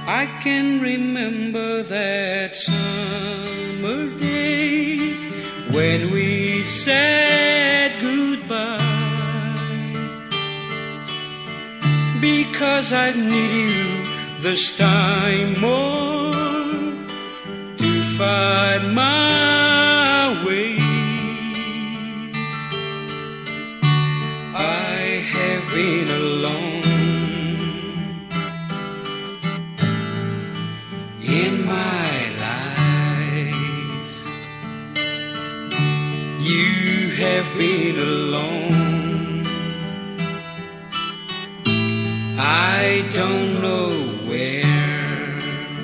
I can remember that summer day when we said goodbye, because I need you this time more to find my way. I have been alone in my life. You have been alone. I don't know where.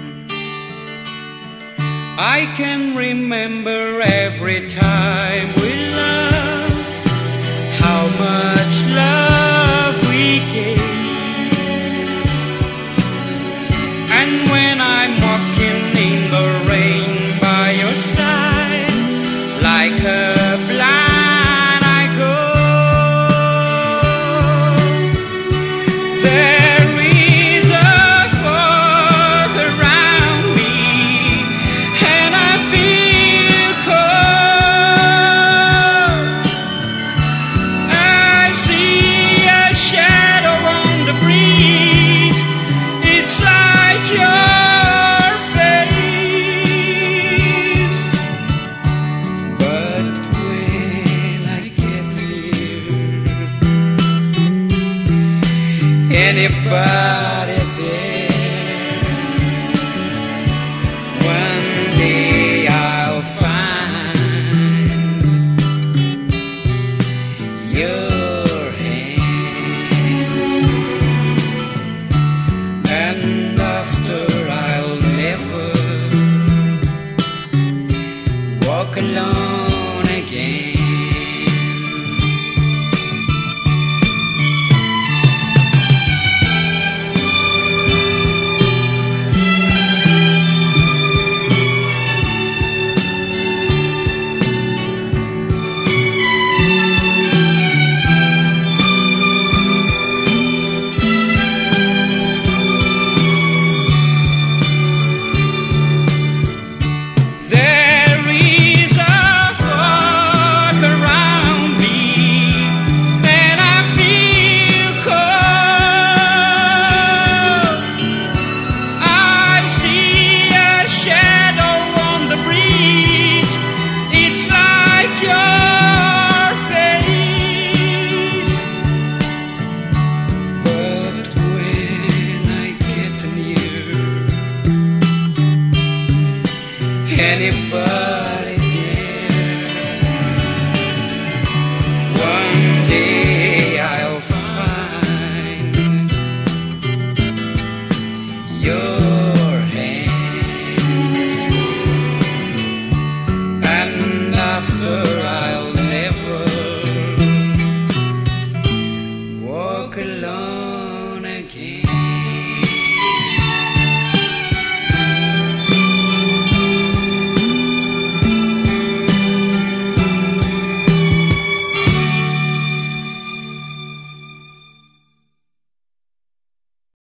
I can remember every time we loved, how much love we gave. And when I'm walking in the rain by your side, like a blind I go. There is a fog around me, and I feel cold. I see a shadow on the breeze. It's like your face. But when I get near, anybody there, one day I'll find your hands, and after I'll never walk alone again. There is a fog around me, and I feel cold. I see a shadow on the breeze. It's like your face. But when I get near, anybody